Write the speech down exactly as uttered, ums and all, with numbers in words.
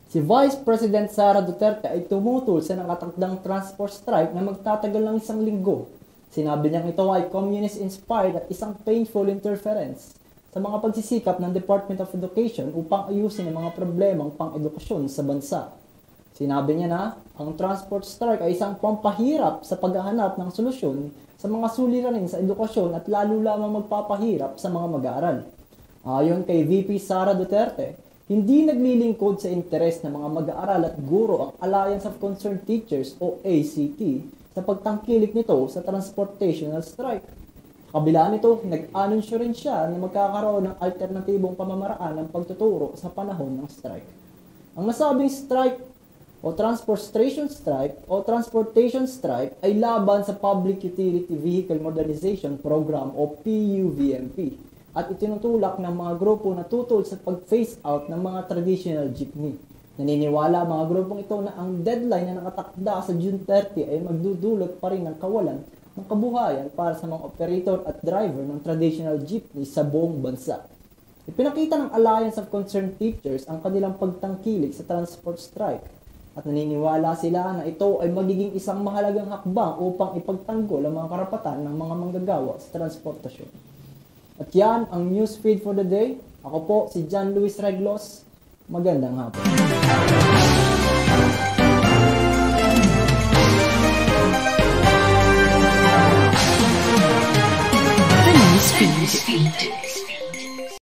Si Vice President Sara Duterte ay tumutol sa nakatakdang transport strike na magtatagal ng isang linggo. Sinabi niyang ito ay communist-inspired at isang painful interference sa mga pagsisikap ng Department of Education upang ayusin ang mga problemang pang-edukasyon sa bansa. Sinabi niya na ang transport strike ay isang pampahirap sa paghahanap ng solusyon sa mga suliranin sa edukasyon at lalo lamang magpapahirap sa mga mag-aaral. Ayon kay V P Sara Duterte, hindi naglilingkod sa interes ng mga mag-aaral at guro ang Alliance of Concerned Teachers o A C T sa pagtangkilik nito sa transportational strike. Kabila nito, nag-anunsyo rin siya na magkakaroon ng alternatibong pamamaraan ng pagtuturo sa panahon ng strike. Ang nasabing strike o transportation strike o transportation strike ay laban sa Public Utility Vehicle Modernization Program o P U V M P at itinutulak ng mga grupo na tutol sa pag-phase out ng mga traditional jeepney. Naniniwala mga grupong ito na ang deadline na nakatakda sa June thirty ay magdudulot pa rin ng kawalan ng kabuhayan para sa mga operator at driver ng traditional jeepney sa buong bansa. Ipinakita ng Alliance of Concerned Teachers ang kanilang pagtangkilik sa transport strike at naniniwala sila na ito ay magiging isang mahalagang hakbang upang ipagtanggol ang mga karapatan ng mga manggagawa sa transportasyon. At yan ang news feed for the day. Ako po si John Luis Reglos. Magandang hapon. The news feed.